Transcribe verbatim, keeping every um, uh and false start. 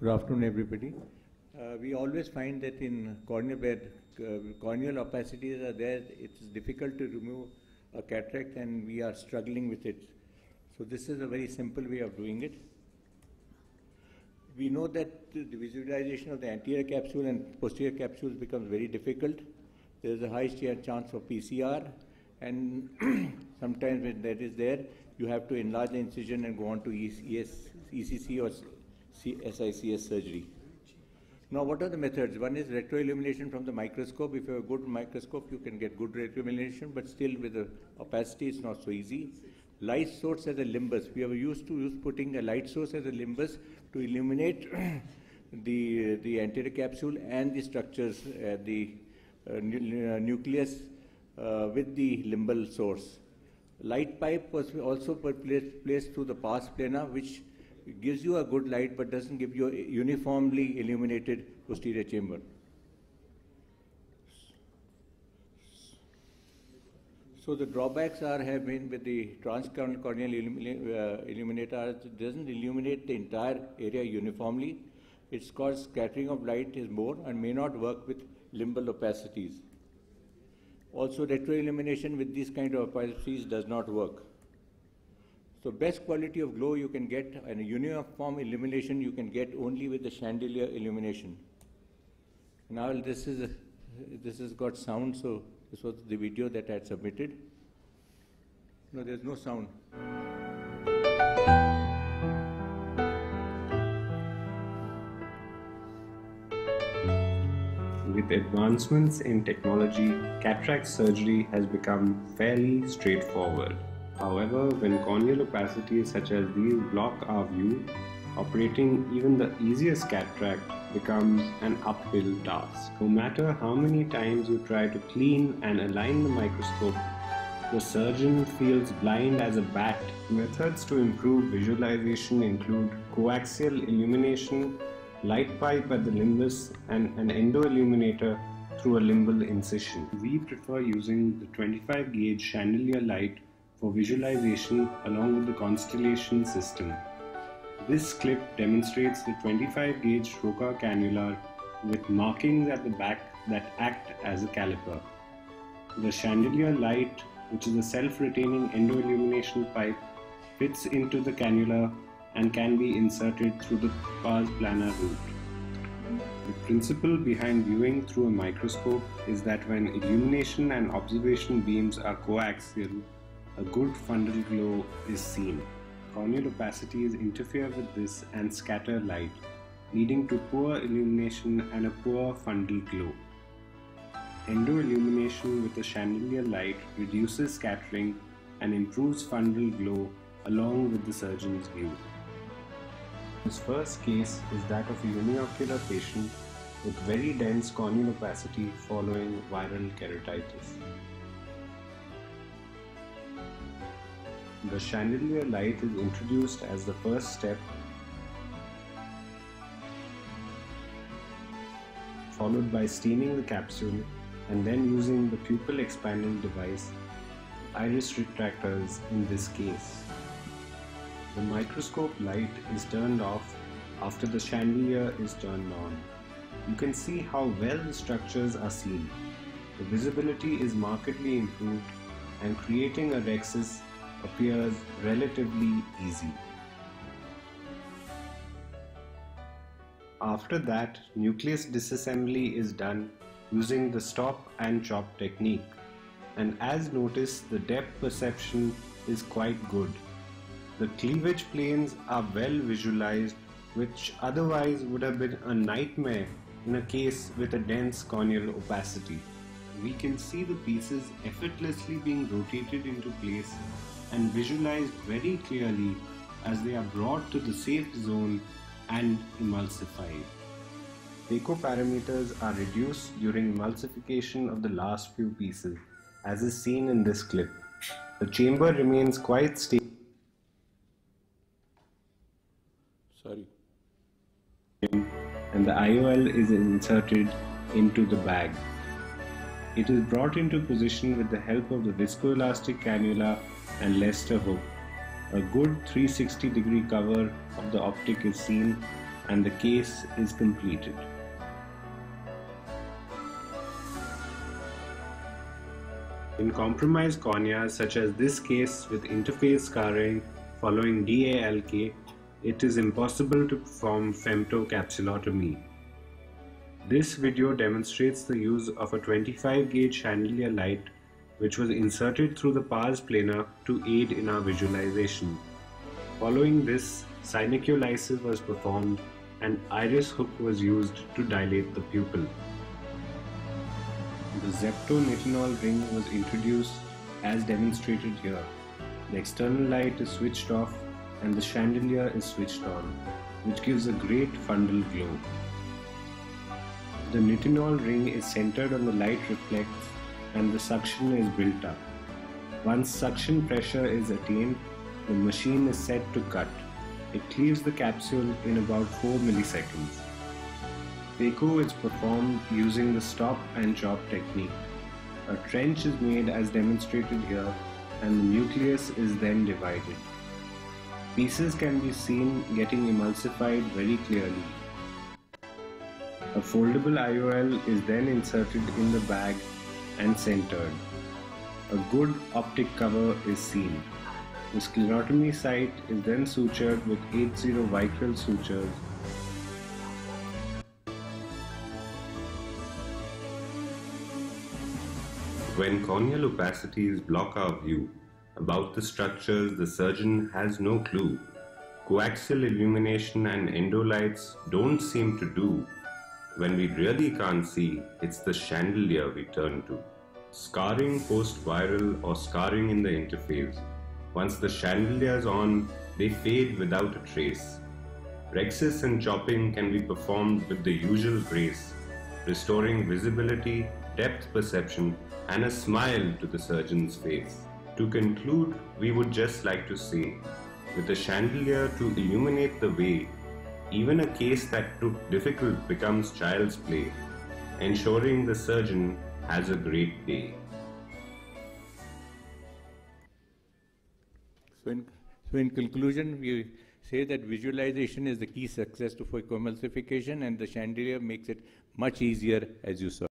Good afternoon, everybody. Uh, we always find that in corneal, where uh, corneal opacities are there, it's difficult to remove a cataract, and we are struggling with it. So this is a very simple way of doing it. We know that the visualization of the anterior capsule and posterior capsules becomes very difficult. There is a high chance of P C R, and sometimes when that is there, you have to enlarge the incision and go on to E C C or S I C S surgery. Now, what are the methods? One is retroillumination from the microscope. If you have a good microscope, you can get good retroillumination, but still with the opacity, it's not so easy. Light source as a limbus. We are used to use putting a light source as a limbus to illuminate the, the anterior capsule and the structures, uh, the uh, nu uh, nucleus uh, with the limbal source. Light pipe was also placed, placed through the pars plana, which gives you a good light but doesn't give you a uniformly illuminated posterior chamber. So the drawbacks are have been with the transcorneal corneal illumi uh, illuminator. It doesn't illuminate the entire area uniformly. Its cause scattering of light is more and may not work with limbal opacities. Also, retroillumination with these kind of opacities does not work. So best quality of glow you can get, and a uniform illumination you can get only with the chandelier illumination. Now this is a, this has got sound, so this was the video that I had submitted. No, there's no sound. With advancements in technology, cataract surgery has become fairly straightforward. However, when corneal opacities such as these block our view, operating even the easiest cataract becomes an uphill task. No matter how many times you try to clean and align the microscope, the surgeon feels blind as a bat. Methods to improve visualization include coaxial illumination, light pipe at the limbus, and an endo-illuminator through a limbal incision. We prefer using the twenty-five gauge chandelier light for visualization along with the constellation system. This clip demonstrates the twenty-five gauge trocar cannula with markings at the back that act as a caliper. The chandelier light, which is a self-retaining endo-illumination pipe, fits into the cannula and can be inserted through the pars plana route. The principle behind viewing through a microscope is that when illumination and observation beams are coaxial, a good fundal glow is seen. Corneal opacities interfere with this and scatter light, leading to poor illumination and a poor fundal glow. Endo-illumination with a chandelier light reduces scattering and improves fundal glow along with the surgeon's view. This first case is that of a uniocular patient with very dense corneal opacity following viral keratitis. The chandelier light is introduced as the first step, followed by staining the capsule and then using the pupil expanding device, iris retractors in this case. The microscope light is turned off after the chandelier is turned on. You can see how well the structures are seen. The visibility is markedly improved and creating a rhexis appears relatively easy. After that, nucleus disassembly is done using the stop and chop technique, and as noticed, the depth perception is quite good. The cleavage planes are well visualized, which otherwise would have been a nightmare in a case with a dense corneal opacity. We can see the pieces effortlessly being rotated into place and visualized very clearly as they are brought to the safe zone and emulsified. Phaco parameters are reduced during emulsification of the last few pieces, as is seen in this clip. The chamber remains quite stable. Sorry. And the I O L is inserted into the bag. It is brought into position with the help of the viscoelastic cannula and Leicester hook. A good three hundred sixty degree cover of the optic is seen and the case is completed. In compromised corneas such as this case with interface scarring following D A L K, it is impossible to perform femtocapsulotomy. This video demonstrates the use of a twenty-five gauge chandelier light which was inserted through the pars plana to aid in our visualization. Following this, synecholysis was performed and iris hook was used to dilate the pupil. The zeptonitinol ring was introduced as demonstrated here. The external light is switched off and the chandelier is switched on, which gives a great fundal glow. The nitinol ring is centered on the light reflects and the suction is built up. Once suction pressure is attained, the machine is set to cut. It cleaves the capsule in about four milliseconds. Phaco is performed using the stop and chop technique. A trench is made as demonstrated here and the nucleus is then divided. Pieces can be seen getting emulsified very clearly. A foldable I O L is then inserted in the bag and centered. A good optic cover is seen. The sclerotomy site is then sutured with eighty vicryl sutures. When corneal opacities block our view, about the structures the surgeon has no clue. Coaxial illumination and endolights don't seem to do. When we really can't see, it's the chandelier we turn to. Scarring post-viral or scarring in the interface. Once the chandelier's on, they fade without a trace. Rhexis and chopping can be performed with the usual grace, restoring visibility, depth perception, and a smile to the surgeon's face. To conclude, we would just like to say, with a chandelier to illuminate the way, even a case that took difficult becomes child's play, ensuring the surgeon has a great day. So in, so in conclusion, we say that visualization is the key success to phacoemulsification, and the chandelier makes it much easier, as you saw.